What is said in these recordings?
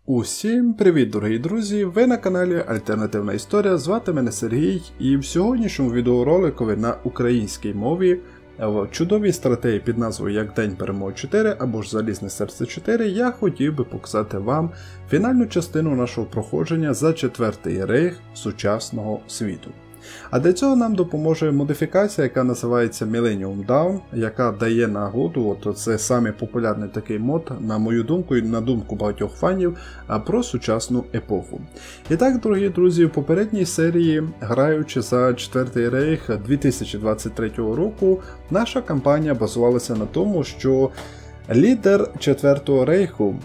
Усім привіт, дорогі друзі! Ви на каналі Альтернативна Історія, звати мене Сергій, і в сьогоднішньому відеороликові на українській мові в чудовій стратегії під назвою Як День Перемоги 4 або ж Залізне Серце 4 я хотів би показати вам фінальну частину нашого проходження за Четвертий рейх сучасного світу. А для цього нам допоможе модифікація, яка називається Millennium Dawn, яка дає нагоду, це самий популярний такий мод, на мою думку і на думку багатьох фанів, про сучасну епоху. І так, дорогі друзі, в попередній серії, граючи за Четвертий рейх 2023 року, наша кампанія базувалася на тому, що лідер Четвертого рейху,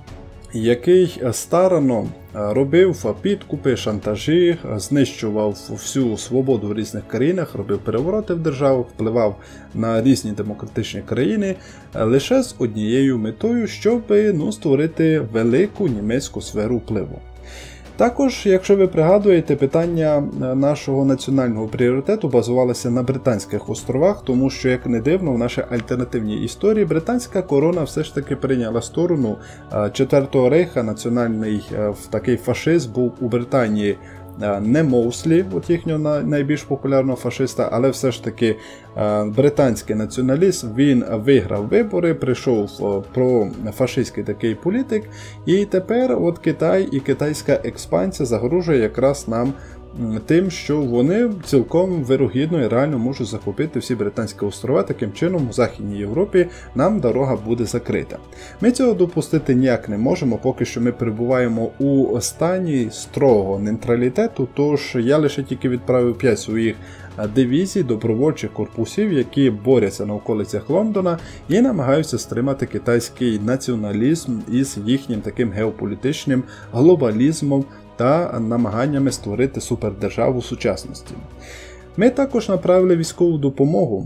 який старанно робив підкупи, шантажі, знищував всю свободу в різних країнах, робив перевороти в державах, впливав на різні демократичні країни лише з однією метою, щоб створити велику німецьку сферу впливу. Також, якщо ви пригадуєте, питання нашого національного пріоритету базувалося на Британських островах, тому що, як не дивно, в нашій альтернативній історії британська корона все ж таки прийняла сторону Четвертого рейха. Національний такий фашизм був у Британії не Моуслі, от їхнього найбільш популярного фашиста, але все ж таки британський націоналіст, він виграв вибори, прийшов профашистський такий політик, і тепер от Китай і китайська експансія загрожує якраз нам тим, що вони цілком вирогідно і реально можуть захопити всі Британські острова. Таким чином, у Західній Європі нам дорога буде закрита. Ми цього допустити ніяк не можемо, поки що ми перебуваємо у стані строгого нейтралітету, тож я лише тільки відправив 5 своїх дивізій добровольчих корпусів, які борються на околицях Лондона і намагаються стримати китайський націоналізм із їхнім таким геополітичним глобалізмом та намаганнями створити супердержаву сучасності. Ми також направили військову допомогу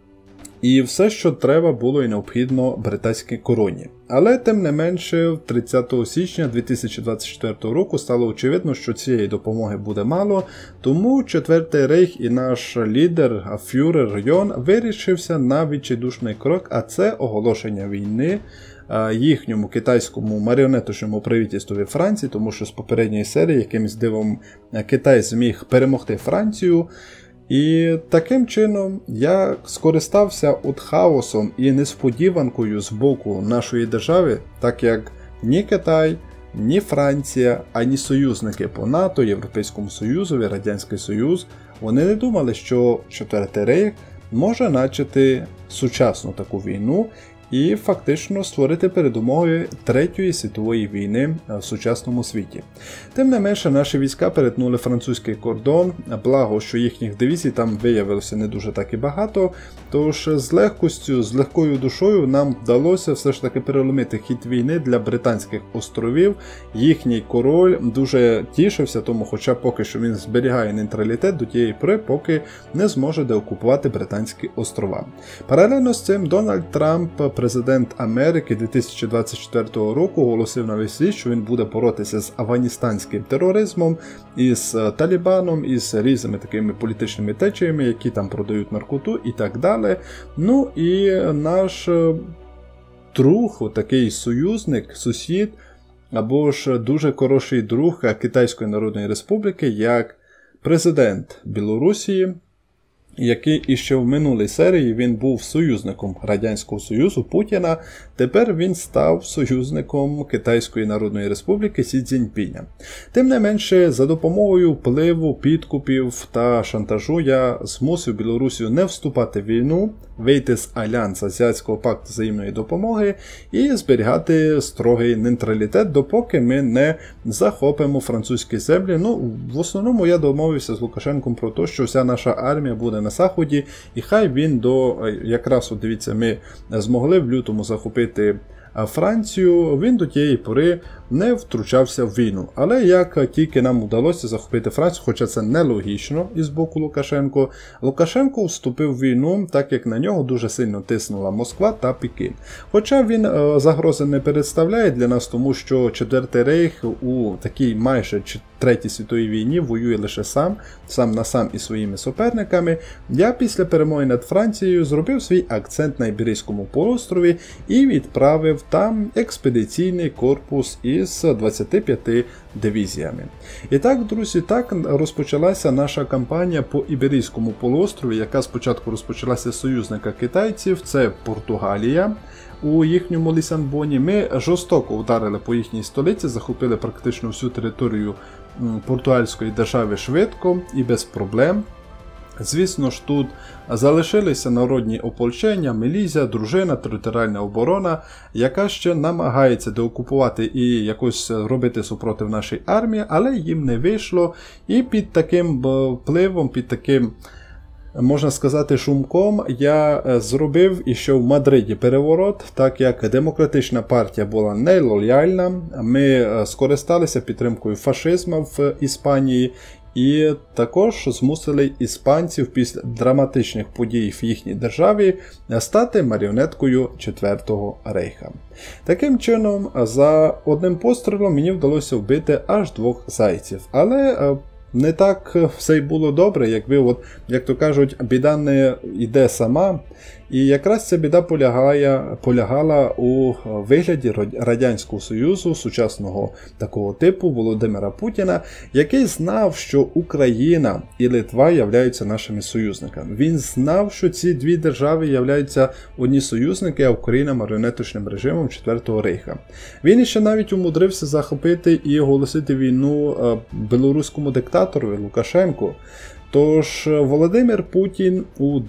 і все, що треба було і необхідно британській короні. Але, тим не менше, 30 січня 2024 року стало очевидно, що цієї допомоги буде мало, тому Четвертий рейх і наш лідер, фюрер Йон, вирішився на відчайдушний крок, а це оголошення війни їхньому китайському маріонеточному правительстві Франції, тому що з попередньої серії якимось дивом Китай зміг перемогти Францію. І таким чином я скористався хаосом і несподіванкою з боку нашої держави, так як ні Китай, ні Франція, ані союзники по НАТО, Європейському Союзу, Радянський Союз, вони не думали, що Четвертий рейх може начати сучасну таку війну і фактично створити передумови Третьої світової війни в сучасному світі. Тим не менше, наші війська перетнули французький кордон, благо, що їхніх дивізій там виявилося не дуже так і багато, тож з легкостю, з легкою душою нам вдалося все ж таки переломити хід війни для Британських островів. Їхній король дуже тішився тому, хоча поки що він зберігає нейтралітет до тієї пори, поки не зможе деокупувати Британські острова. Паралельно з цим Дональд Трамп, президент Америки 2024 року, оголосив на весь світ, що він буде боротися з афганістанським тероризмом, із Талібаном, із різними такими політичними течіями, які там продають наркоту і так далі. Ну і наш друг, такий союзник, сусід, або ж дуже хороший друг Китайської Народної Республіки, як президент Білорусі, який іще в минулій серії він був союзником Радянського Союзу Путіна, тепер він став союзником Китайської Народної Республіки Сі Цзіньпіня. Тим не менше, за допомогою впливу, підкупів та шантажу я змусив Білорусію не вступати в війну, вийти з Альянсу Азіатського пакту взаємної допомоги і зберігати строгий нейтралітет, допоки ми не захопимо французькі землі. В основному я домовився з Лукашенком про те, що вся наша армія буде на Заході, і хай він якраз, дивіться, ми змогли в лютому захопити Францію, він до тієї пори не втручався в війну. Але як тільки нам вдалося захопити Францію, хоча це нелогічно із боку Лукашенко вступив в війну, так як на нього дуже сильно тиснула Москва та Пекін. Хоча він загрози не представляє для нас, тому що Четвертий рейх у такій майже Третій світовій війні воює лише сам на сам із своїми суперниками, я після перемоги над Францією зробив свій акцент на Іберійському полуострові і відправив там експедиційний корпус із 25 дивізіями. І так, друзі, так розпочалася наша кампанія по Іберійському полуострові, яка спочатку розпочалася з союзника китайців, це Португалія. У їхньому Лісабоні ми жорстоко ударили по їхній столиці, захопили практично всю територію португальської держави швидко і без проблем. Звісно ж, тут залишилися народні ополчення, міліція, дружина, територіальна оборона, яка ще намагається деокупувати і якось робити супротив нашій армії, але їм не вийшло. І під таким впливом, під таким, можна сказати, шумком я зробив іще в Мадриді переворот, так як демократична партія була нелояльна, ми скористалися підтримкою фашизму в Іспанії і також змусили іспанців після драматичних подій в їхній державі стати маріонеткою Четвертого Рейха. Таким чином, за одним пострілом мені вдалося вбити аж 2 зайців, але не так все й було добре, якби, як то кажуть, біда не йде сама. І якраз ця біда полягала у вигляді Радянського Союзу, сучасного такого типу Володимира Путіна, який знав, що Україна і Литва являються нашими союзниками. Він знав, що ці дві держави являються одні союзники, а Україна маріонеточним режимом Четвертого Рейха. Він ще навіть умудрився захопити і оголосити війну білоруському диктатору Лукашенку. Тож Володимир Путін у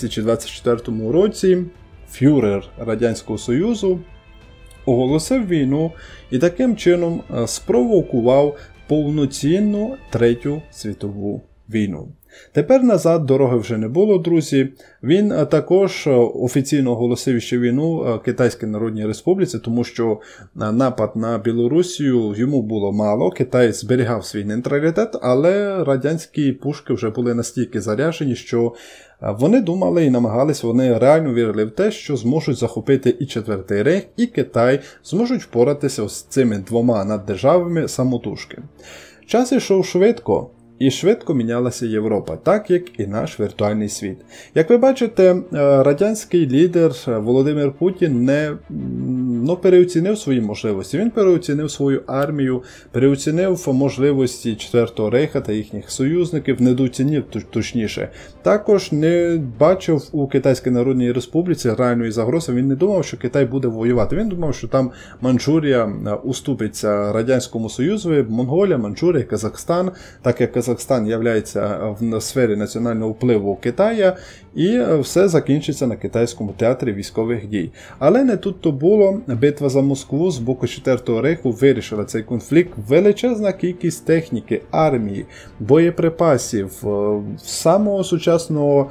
2024 році, фюрер Радянського Союзу, оголосив війну і таким чином спровокував повноцінну Третю світову війну. Тепер назад дороги вже не було, друзі. Він також офіційно оголосив ще війну Китайській Народній Республіці, тому що напад на Білорусію йому було мало. Китай зберігав свій нейтралітет, але радянські пушки вже були настільки заряджені, що вони думали і намагались, вони реально вірили в те, що зможуть захопити і Четвертий Рейх, і Китай, зможуть впоратися з цими двома наддержавами самотужки. Час ішов швидко. І швидко мінялася Європа, так як і наш віртуальний світ. Як ви бачите, радянський лідер Володимир Путін не переоцінив свої можливості. Він переоцінив свою армію, переоцінив можливості Четвертого Рейха та їхніх союзників, недооцінив точніше. Також не бачив у Китайській Народній Республіці реальної загрози. Він не думав, що Китай буде воювати. Він думав, що там Манчжурія уступиться Радянському Союзу, Монголія, Манчжурія, Казахстан, так як Казахстан є в сфері національного впливу Китая, і все закінчиться на китайському театрі військових дій. Але не тут-то було. Битва за Москву з боку Четвертого Рейху вирішила цей конфлікт. Величезна кількість техніки, армії, боєприпасів, самого сучасного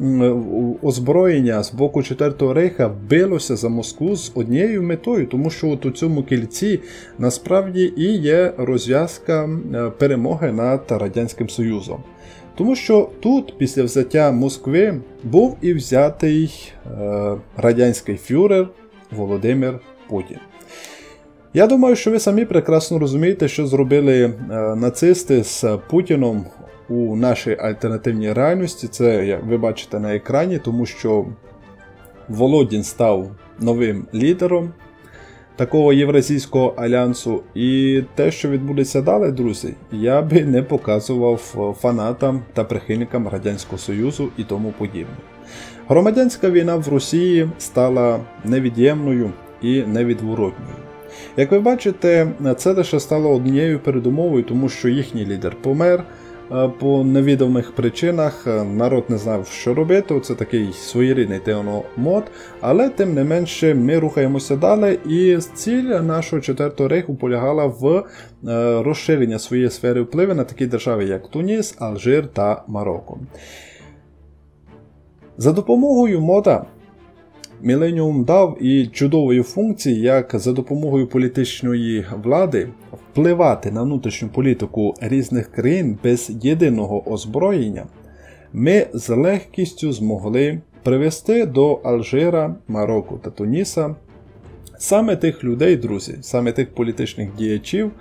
озброєння з боку Четвертого Рейха билося за Москву з однією метою, тому що от у цьому кільці насправді і є розв'язка перемоги над Радянським Союзом. Тому що тут, після взяття Москви, був і взятий радянський фюрер Володимир Путін. Я думаю, що ви самі прекрасно розумієте, що зробили нацисти з Путіном у нашій альтернативній реальності. Це, як ви бачите на екрані, тому що Володін став новим лідером такого Євразійського альянсу. І те, що відбудеться далі, друзі, я би не показував фанатам та прихильникам Радянського Союзу і тому подібне. Громадянська війна в Росії стала невід'ємною і невідворотною. Як ви бачите, це лише стало однією передумовою, тому що їхній лідер помер по невідомих причинах, народ не знав, що робити, це такий своєрідний теономод, але тим не менше ми рухаємося далі, і ціль нашого Четвертого Рейху полягала в розширенні своєї сфери впливу на такі держави, як Туніс, Алжир та Марокко. За допомогою мода Міленіум дав і чудової функції, як за допомогою політичної влади впливати на внутрішню політику різних країн без єдиного озброєння, ми з легкістю змогли привести до Алжира, Марокко та Туніса саме тих людей, друзі, саме тих політичних діячів,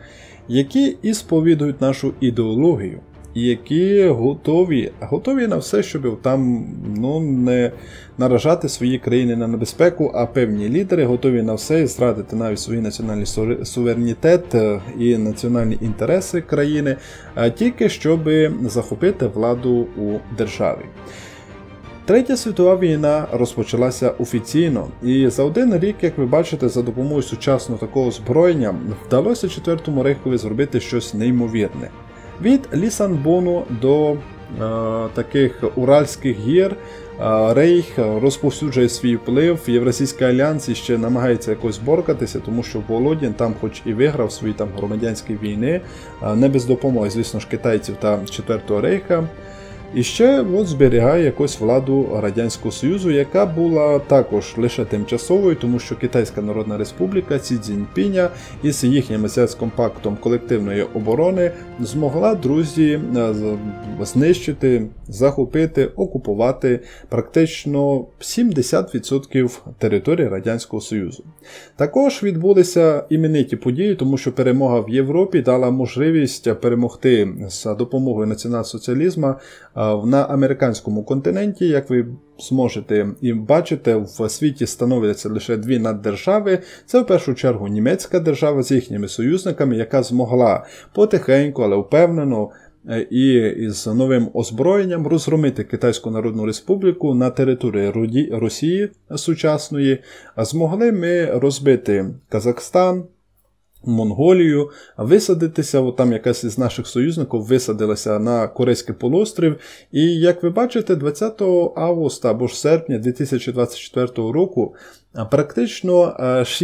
які і сповідують нашу ідеологію, і які готові на все, щоб там не наражати свої країни на небезпеку, а певні лідери готові на все і зрадити навіть свій національний суверенітет і національні інтереси країни, тільки щоб захопити владу у державі. Третя світова війна розпочалася офіційно, і за один рік, як ви бачите, за допомогою сучасного такого озброєння вдалося Четвертому рейхові зробити щось неймовірне. Від Лісабону до таких Уральських гір Рейх розповсюджує свій вплив, Євразійський альянс ще намагається якось боркатися, тому що Володін там хоч і виграв свої там громадянські війни, не без допомоги, звісно ж, китайців та Четвертого рейха. І ще зберігає якусь владу Радянського Союзу, яка була також лише тимчасовою, тому що Китайська Народна Республіка Сі Цзіньпіня із їхнім Азіатським пактом колективної оборони змогла, друзі, знищити, захопити, окупувати практично 70% території Радянського Союзу. Також відбулися імениті події, тому що перемога в Європі дала можливість перемогти за допомогою націонал-соціалізму на американському континенті. Як ви зможете і бачите, в світі становляться лише дві наддержави. Це в першу чергу німецька держава з їхніми союзниками, яка змогла потихеньку, але впевнено і з новим озброєнням розгромити Китайську Народну Республіку на території Росії сучасної. Змогли ми розбити Казахстан, Монголію, висадитися, там якась із наших союзників висадилася на Корейський полуострів. І, як ви бачите, 20 августа або ж серпня 2024 року практично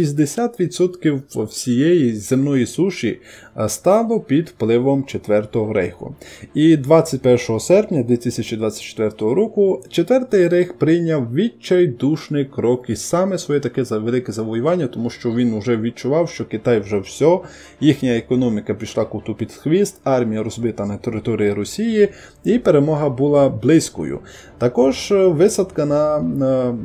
60% всієї земної суші стало під впливом Четвертого рейху. І 21 серпня 2024 року Четвертий рейх прийняв відчайдушний крок і саме своє таке велике завоювання, тому що він вже відчував, що Китай вже все, їхня економіка пішла коту під хвіст, армія розбита на території Росії і перемога була близькою. Також висадка на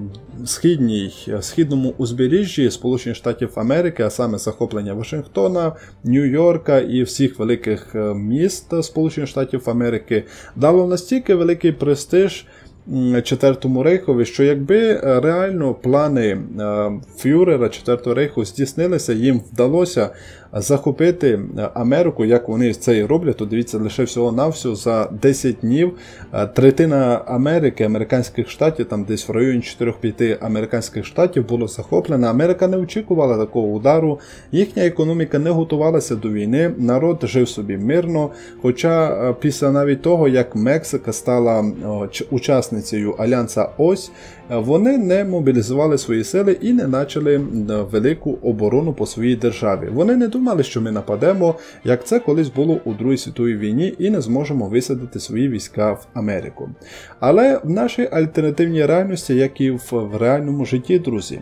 східному узбережжі Сполучених Штатів Америки, а саме захоплення Вашингтона, Нью-Йорка і всіх великих міст Сполучених Штатів Америки, дало настільки великий престиж Четвертому рейхові, що якби реально плани фюрера Четвертого рейху здійснилися, їм вдалося захопити Америку, як вони це і роблять, то дивіться, лише всього-навсього за 10 днів третина Америки, американських штатів, там десь в районі 4-5 американських штатів було захоплено. Америка не очікувала такого удару, їхня економіка не готувалася до війни, народ жив собі мирно, хоча після навіть того, як Мексика стала учасницею Альянса Ось, вони не мобілізували свої сили і не почали велику оборону по своїй державі. Вони не думали, що ми нападемо, як це колись було у Другій світовій війні, і не зможемо висадити свої війська в Америку. Але в нашій альтернативній реальності, як і в реальному житті, друзі,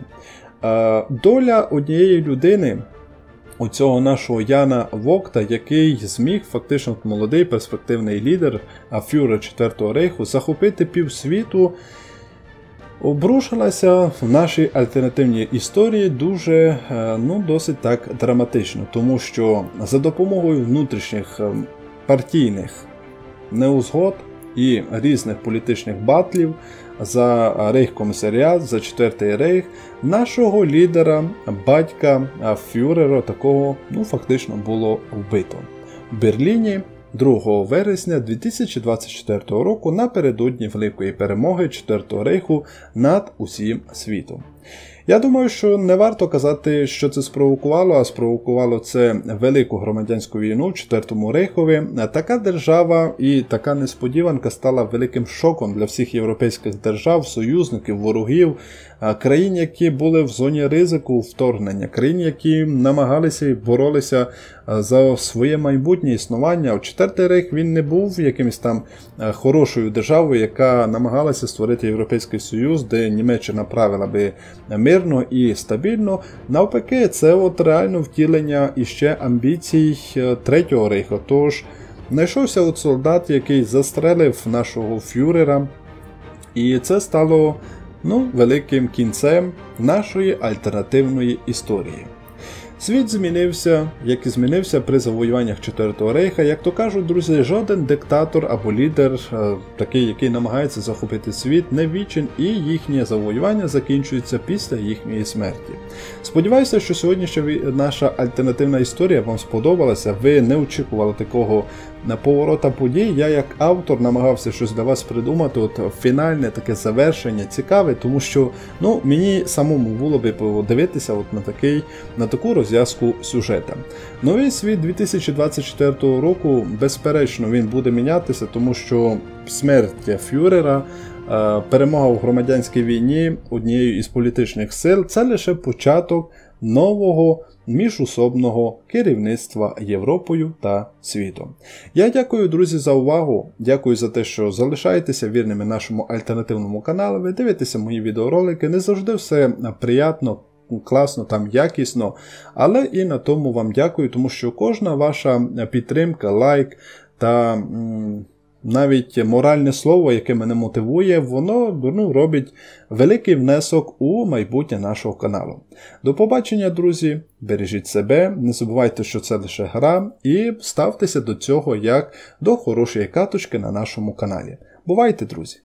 доля однієї людини, у цього нашого Яна Вогта, який зміг фактично молодий перспективний лідер, фюрер Четвертого рейху, захопити півсвіту, обрушилася в нашій альтернативній історії дуже, досить так драматично, тому що за допомогою внутрішніх партійних неузгод і різних політичних батлів за рейхкомісаріат, за Четвертий рейх, нашого лідера, батька фюрера такого, фактично було вбито в Берліні 2 вересня 2024 року напередодні великої перемоги Четвертого рейху над усім світом. Я думаю, що не варто казати, що це спровокувало, а спровокувало це велику громадянську війну в Четвертому рейхові. Така держава і така несподіванка стала великим шоком для всіх європейських держав, союзників, ворогів, країн, які були в зоні ризику вторгнення, країн, які намагалися і боролися за своє майбутнє існування. Четвертий рейх, він не був якимось там хорошою державою, яка намагалася створити Європейський Союз, де Німеччина правила би мирно і стабільно. Навпаки, це реально втілення іще амбіцій Третього рейху. Тож, знайшовся солдат, який застрелив нашого фюрера, і це стало великим кінцем нашої альтернативної історії. Світ змінився, як і змінився при завоюваннях Четвертого Рейха. Як то кажуть, друзі, жоден диктатор або лідер, такий, який намагається захопити світ, не вічен, і їхнє завоювання закінчується після їхньої смерті. Сподіваюся, що сьогоднішня наша альтернативна історія вам сподобалася, ви не очікували такого поворота подій. Я як автор намагався щось для вас придумати, фінальне таке завершення цікаве, тому що мені самому було би подивитися на таку розв'язку сюжета. Новий світ 2024 року, безперечно, він буде мінятися, тому що смерть фюрера, перемога у громадянській війні однією із політичних сил – це лише початок нового міжусобного керівництва Європою та світом. Я дякую, друзі, за увагу, дякую за те, що залишаєтеся вірними нашому альтернативному каналу, ви дивитеся мої відеоролики, не завжди все приємно, класно, там якісно, але і на тому вам дякую, тому що кожна ваша підтримка, лайк та навіть моральне слово, яке мене мотивує, воно робить великий внесок у майбутнє нашого каналу. До побачення, друзі, бережіть себе, не забувайте, що це лише гра, і ставтеся до цього як до хорошої каточки на нашому каналі. Бувайте, друзі!